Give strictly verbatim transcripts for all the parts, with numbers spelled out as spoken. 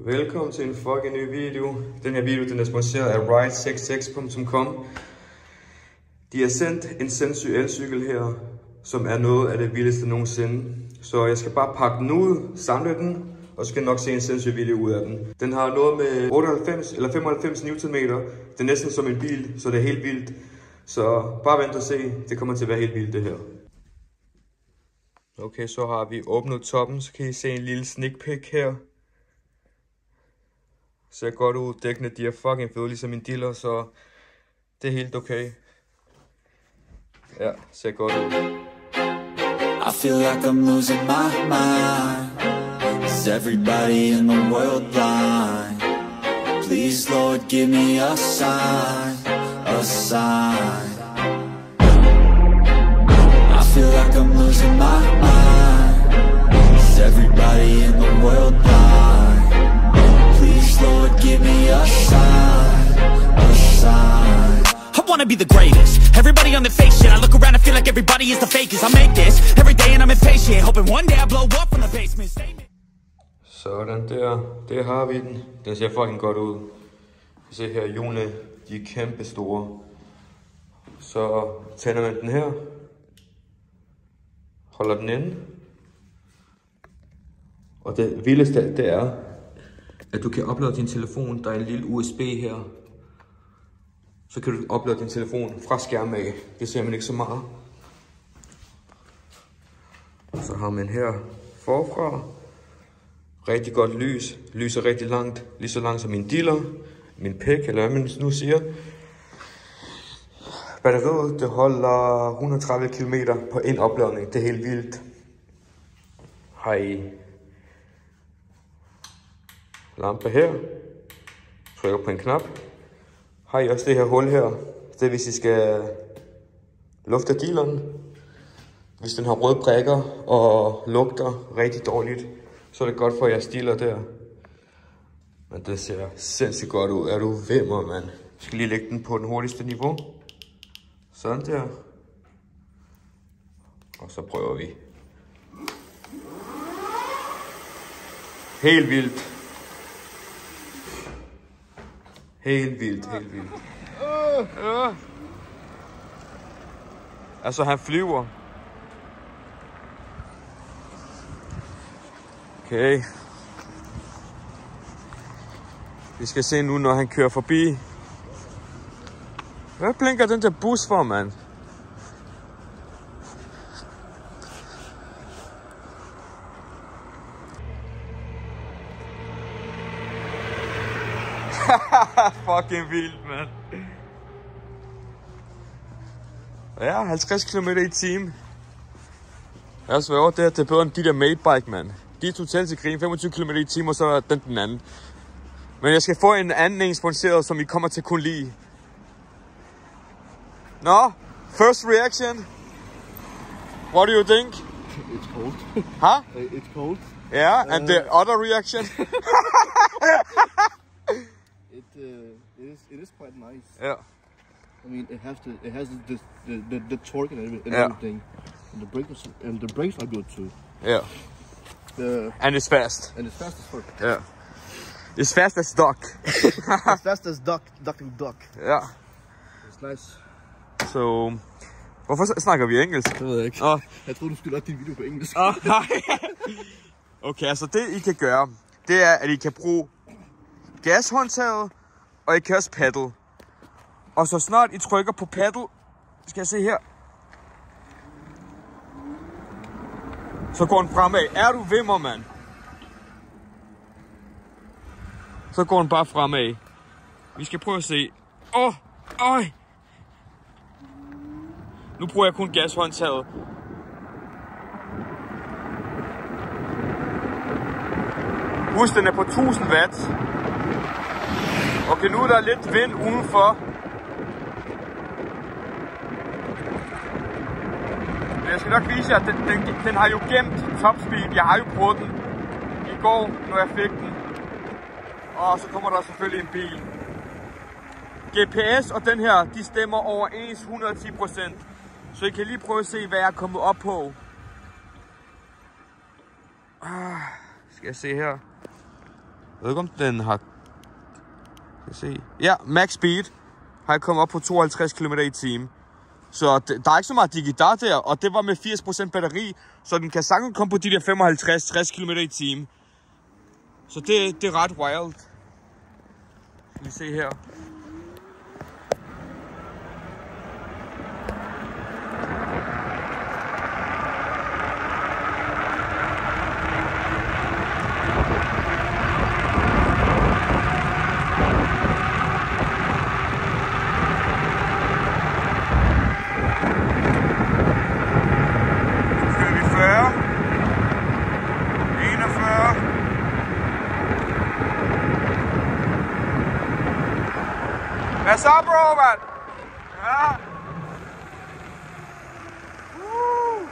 Velkommen til en fucking ny video. Den her video den er sponsoreret af ride seks seks punktum com. De har sendt en sindssyg elcykel her, som er noget af det vildeste nogensinde. Så jeg skal bare pakke den ud, samle den, og så skal jeg nok se en sindssyg video ud af den. Den har noget med otteoghalvfems eller femoghalvfems newtonmeter. Det er næsten som en bil, så det er helt vildt. Så bare vent og se, det kommer til at være helt vildt det her. Okay, så har vi åbnet toppen, så kan I se en lille sneak peek her. Ser godt ud, dækkene de er fucking fede, ligesom min dealer, så det er helt okay. Ja, ser godt ud. I feel like I'm losing my mind. Is everybody in the world blind? Please Lord give me a sign, a sign. I feel like I'm losing my mind. Is everybody in the world blind? Please Lord give me a sign, a sign. I wanna be the greatest. Everybody on the fake shit. I look around and feel like everybody is the fakest. I make this every day and I'm impatient, hoping one day I blow up from the basement. Sådan der, det har vi den. Den ser fucking godt ud. Se her, hjulene, de er kæmpe store. Så tænder man den her. Holder den inde. Og det vildeste, det er, at du kan oplade din telefon. Der er en lille U S B her. Så kan du oplade din telefon fra skærmen af. Det ser man ikke så meget. Så har man her forfra. Rigtig godt lys. Lyser rigtig langt. Lige så langt som min dealer. Min pæk, eller hvad man nu siger. Batteriet, det holder et hundrede og tredive kilometer på en opladning. Det er helt vildt. Har I lampe her. Trykker på en knap. Har I også det her hul her. Det er hvis I skal lufte dealeren. Hvis den har røde prikker og lugter rigtig dårligt, så er det godt for jeres dealer der. Men det ser sindssygt godt ud. Er du vimmer, mand? Jeg skal lige lægge den på den hurtigste niveau. Sådan der. Og så prøver vi. Helt vildt. Helt vildt, helt vildt. Uh, uh. Altså, han flyver. Okay. Vi skal se nu, når han kører forbi. Hvad blinker den der bus for, mand? Fucking vildt, mand. Ja, halvtreds kilometer i timen. Jeg sværger, det, det er bedre end de der Madebike, mand. De er totalt til grin, femogtyve kilometer i timen, og så er den den anden. Men jeg skal få en anden en sponsoreret, som I kommer til at kunne lide. Nå, first reaction. What do you think? It's cold. Huh? It's cold. Yeah, and the other reaction? It uh, it is it is quite nice. Yeah. I mean, it has to it has the the the, the torque and everything, Yeah. everything. And the brakes and the brakes are good too. Yeah. The And it's fast. and it's fast as fuck. Yeah. It's fast as duck. As fast as duck, ducking duck. Ja. It's nice. Så hvorfor snakker vi engelsk? Det ved jeg ikke. Oh. Jeg troede, du skulle lade din video på engelsk. Oh, nej. Okay, altså det I kan gøre, det er, at I kan bruge gashåndtaget, og I kan også paddle. Og så snart I trykker på paddle, skal jeg se her, så går den fremad. Er du vimmer, mand? Så går den bare fremad. Vi skal prøve at se. Åh, oh, øj. Nu bruger jeg kun gashåndtaget. Husk, den er på tusind watt. Okay, nu er der lidt vind udenfor. Men jeg skal nok vise jer, at den, den, den har jo gemt topspeed. Jeg har jo prøvet den i går, når jeg fik den. Og så kommer der selvfølgelig en bil. G P S og den her, de stemmer overens hundrede og ti procent. Så I kan lige prøve at se, hvad jeg er kommet op på. Ah, skal jeg se her. ved ikke, om den har... Skal se. Ja, max speed har jeg kommet op på tooghalvtreds kilometer i timen. Så det, der er ikke så meget digidar der, og det var med firs procent batteri, så den kan sagtens komme på de der femoghalvtreds til tres kilometer i timen. Så det, det er ret wild. Skal vi se her. Hvad så, bro, man? Ja. Uh.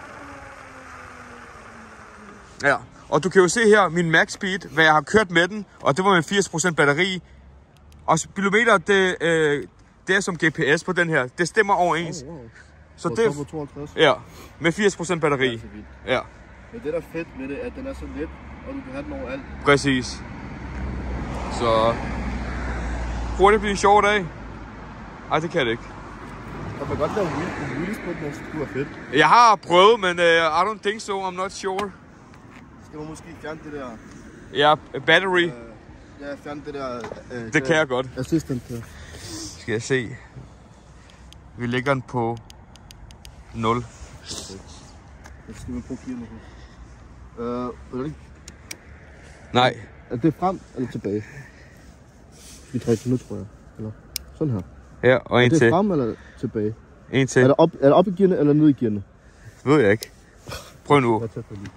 Ja, og du kan jo se her min max speed, hvad jeg har kørt med den, og det var med firs procent batteri. Og speedometer, det, øh, det er som G P S på den her. Det stemmer overens. Oh, wow. Så og det så på tooghalvtreds? Ja, med firs procent batteri. Det ja. Men det der er fedt ved det, at den er så let, og du kan have den overalt. Præcis. Så hurtigt blive en sjov dag. Ej, det kan det ikke. Jeg kan godt lave wheelies på den, så det er fedt. Jeg har prøvet, men uh, I don't think so. I'm not sure. Skal du måske fjerne det der... Ja, battery. Øh, ja, fjerne det der... Øh, det kan jeg godt. Assistant der. Skal jeg se. Vi lægger den på nul. Okay. Jeg skal vi bruge fire nu. Øh, hvordan? Nej. Er det frem eller tilbage? Vi trækker nu, tror jeg. Eller sådan her. Ja, og en til. Er det frem eller tilbage? En til. Er det op, er det op i gearne eller ned i gearne? Ved jeg ikke. Prøv nu. Jeg tager for lige.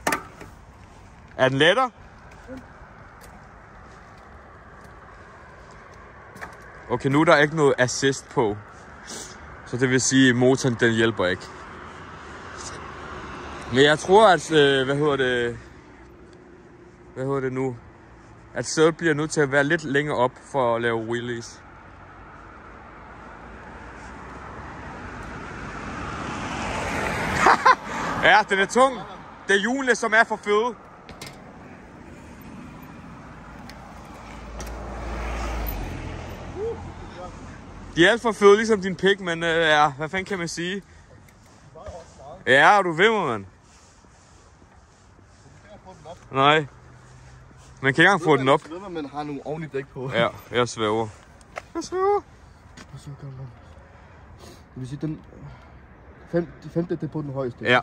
Er den lettere? Okay, nu er der ikke noget assist på. Så det vil sige, at motoren den hjælper ikke. Men jeg tror, at... Øh, hvad hedder det... Hvad hedder det nu? At sædet bliver nødt til at være lidt længere op for at lave wheelies. Ja, den er tung. Det er hjulene, som er for fede. De er alt for fede, ligesom din pik, men øh, ja, hvad fanden kan man sige? Ja, du ved mig, mand. Nej. Man kan ikke engang få den op. Jeg ved, at man har nogle ordentlige dæk på. Ja, jeg svæver. Jeg svæver. Det vil sige, den... Fem, de femte det er på den højeste. Ja.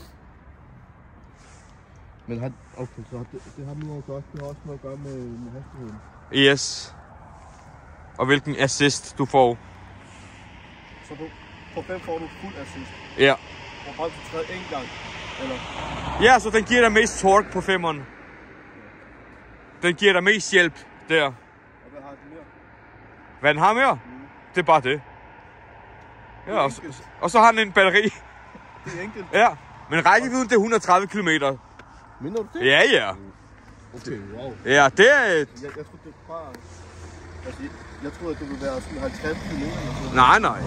Men har, okay, så det, det har noget at gøre, det har også noget at gøre med, med hastigheden. Yes. Og hvilken assist du får. Så på, på fem får du fuld assist. Ja. Og bare til træde en gang, eller? Ja, så den giver dig mest torque på femmeren. Den giver dig mest hjælp der. Og hvad har den mere? Hvad den har mere? Mm. Det er bare det. Ja, og, så, og så har den en batteri. Det er enkelt. Ja, men rækkevidden det er et hundrede og tredive kilometer. Mener du det? Ja, ja. Okay, wow. Ja, det er... Jeg, jeg troede, det var bare... Altså, jeg, jeg troede, at det ville være sådan halvtreds kilometer. Nej, nej.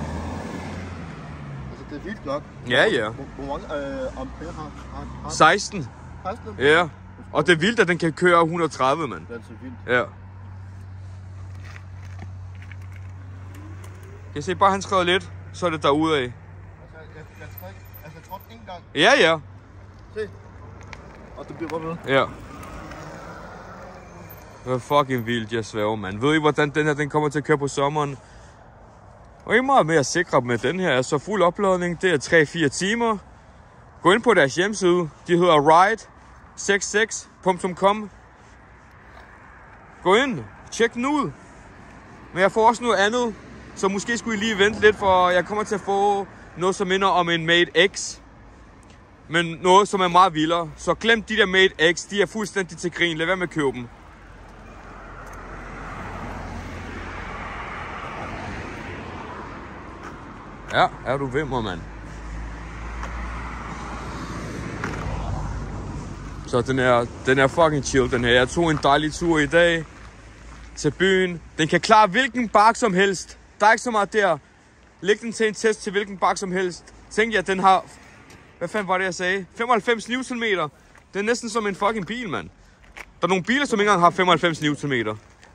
Altså, det er vildt nok. Ja, ja. Hvor, hvor mange øh, ampere har, har, har seksten. seksten? Ja. Og det er vildt, at den kan køre et hundrede og tredive, mand. Det er altså vildt. Ja. Kan I se, bare han skrev lidt, så er det derudad. Altså, jeg, jeg, træk, altså, jeg trådte en gang. Ja, ja. Se. Og det bliver bare ved. Ja. Det er fucking vildt, jeg svæver, mand. Ved I, hvordan den her den kommer til at køre på sommeren? Og I er meget mere sikre med den her. Så fuld opladning, det er tre til fire timer. Gå ind på deres hjemmeside. De hedder ride seksogtres punktum com. Gå ind. Tjek den ud. Men jeg får også noget andet. Så måske skulle I lige vente lidt, for jeg kommer til at få noget, som minder om en Mate X. Men noget, som er meget vildere. Så glem de der Mate X. De er fuldstændig til grin. Lad være med at købe dem. Ja, er du ved mig, mand. Så den er, den er fucking chill, den her. Jeg tog en dejlig tur i dag til byen. Den kan klare hvilken bark som helst. Der er ikke så meget der. Læg den til en test til hvilken bark som helst. Tænk jer, den har... Hvad fanden var det, jeg sagde? femoghalvfems newtonmeter. Det er næsten som en fucking bil, mand. Der er nogle biler, som ikke engang har femoghalvfems newtonmeter.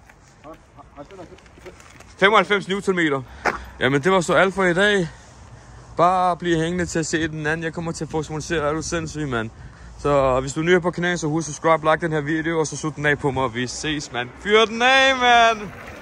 femoghalvfems newtonmeter. Jamen det var så alt for i dag. Bare bliv hængende til at se den anden. Jeg kommer til at få sponsoreret. Er du sindssyg, mand? Så hvis du er ny på kanalen, så husk at subscribe, like den her video, og så sut den af på mig, og vi ses, mand. Fyr den af, mand!